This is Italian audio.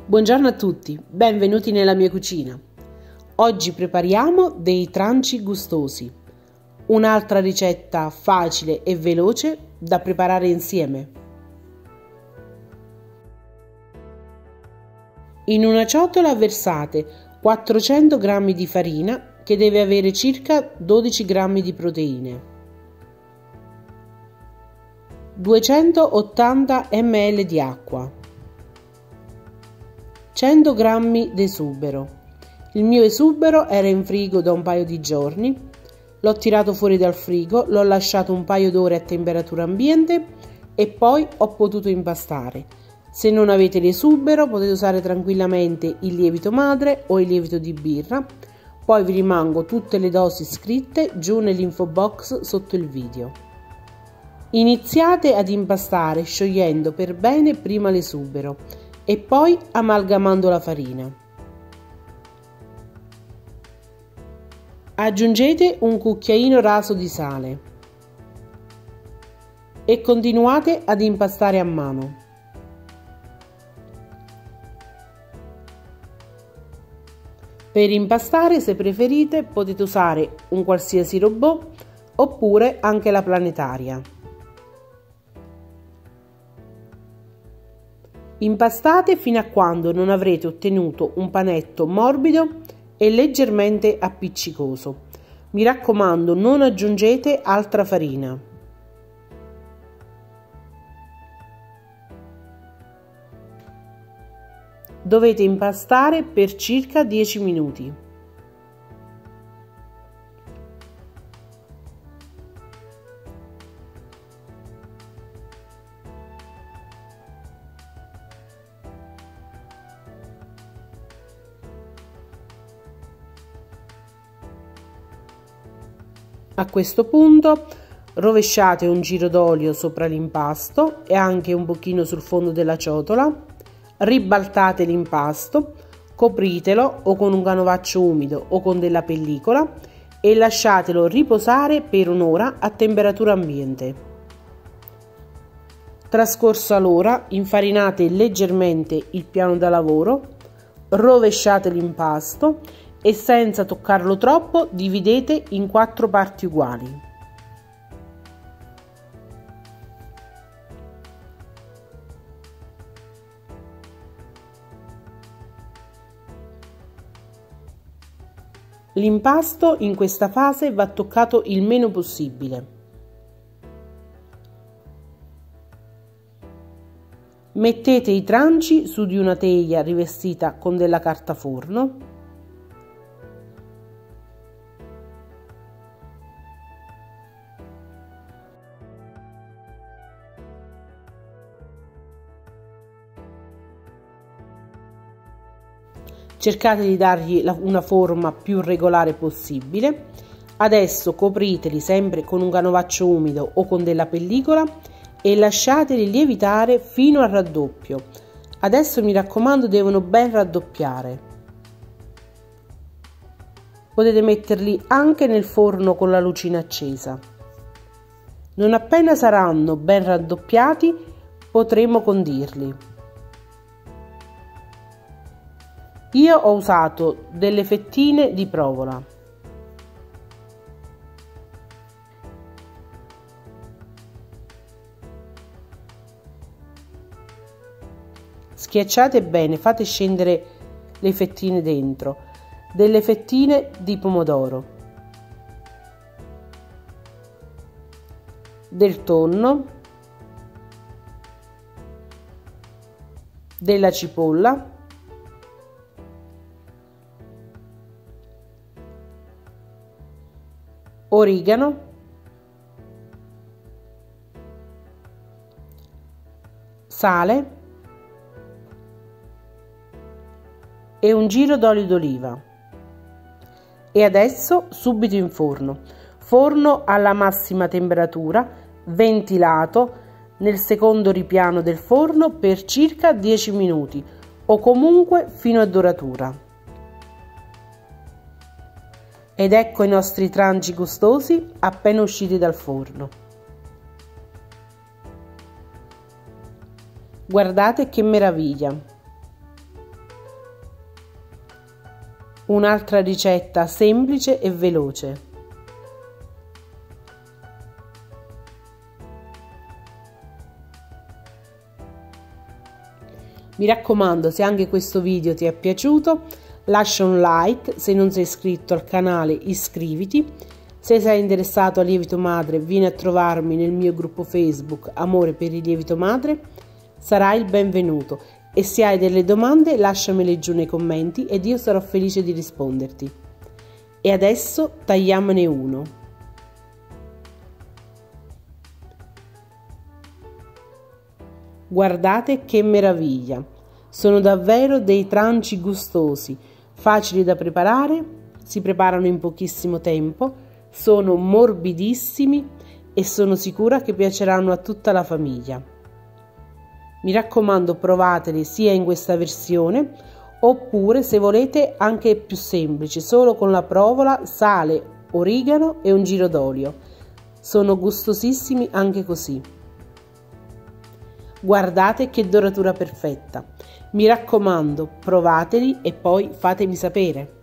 Buongiorno a tutti, benvenuti nella mia cucina. Oggi prepariamo dei tranci gustosi, un'altra ricetta facile e veloce da preparare insieme. In una ciotola versate 400 g di farina che deve avere circa 12 g di proteine, 280 ml di acqua, 100 g di esubero. Il mio esubero era in frigo da un paio di giorni, l'ho tirato fuori dal frigo, l'ho lasciato un paio d'ore a temperatura ambiente e poi ho potuto impastare. Se non avete l'esubero potete usare tranquillamente il lievito madre o il lievito di birra, poi vi rimango tutte le dosi scritte giù nell'info box sotto il video. Iniziate ad impastare sciogliendo per bene prima l'esubero e poi amalgamando la farina. Aggiungete un cucchiaino raso di sale e continuate ad impastare a mano. Per impastare, se preferite, potete usare un qualsiasi robot oppure anche la planetaria. Impastate fino a quando non avrete ottenuto un panetto morbido e leggermente appiccicoso. Mi raccomando, non aggiungete altra farina. Dovete impastare per circa 10 minuti. A questo punto rovesciate un giro d'olio sopra l'impasto e anche un pochino sul fondo della ciotola, ribaltate l'impasto, copritelo o con un canovaccio umido o con della pellicola e lasciatelo riposare per un'ora a temperatura ambiente. Trascorsa l'ora, infarinate leggermente il piano da lavoro, rovesciate l'impasto e senza toccarlo troppo dividete in 4 parti uguali. L'impasto in questa fase va toccato il meno possibile. Mettete i tranci su di una teglia rivestita con della carta forno. Cercate di dargli una forma più regolare possibile. Adesso copriteli sempre con un canovaccio umido o con della pellicola e lasciateli lievitare fino al raddoppio. Adesso mi raccomando, devono ben raddoppiare. Potete metterli anche nel forno con la lucina accesa. Non appena saranno ben raddoppiati potremo condirli. Io ho usato delle fettine di provola. Schiacciate bene, fate scendere le fettine dentro, delle fettine di pomodoro, del tonno, della cipolla, origano, sale e un giro d'olio d'oliva. E adesso subito in forno. Forno alla massima temperatura, ventilato nel secondo ripiano del forno per circa 10 minuti o comunque fino a doratura. Ed ecco i nostri tranci gustosi appena usciti dal forno. Guardate che meraviglia! Un'altra ricetta semplice e veloce. Mi raccomando, se anche questo video ti è piaciuto, lascia un like, se non sei iscritto al canale iscriviti, se sei interessato al lievito madre vieni a trovarmi nel mio gruppo Facebook Amore per il lievito madre, sarai il benvenuto e se hai delle domande lasciamele giù nei commenti ed io sarò felice di risponderti. E adesso tagliamone uno. Guardate che meraviglia! Sono davvero dei tranci gustosi, facili da preparare, si preparano in pochissimo tempo, sono morbidissimi e sono sicura che piaceranno a tutta la famiglia. Mi raccomando, provateli sia in questa versione oppure, se volete, anche più semplice, solo con la provola, sale, origano e un giro d'olio. Sono gustosissimi anche così. Guardate che doratura perfetta. Mi raccomando, provateli e poi fatemi sapere.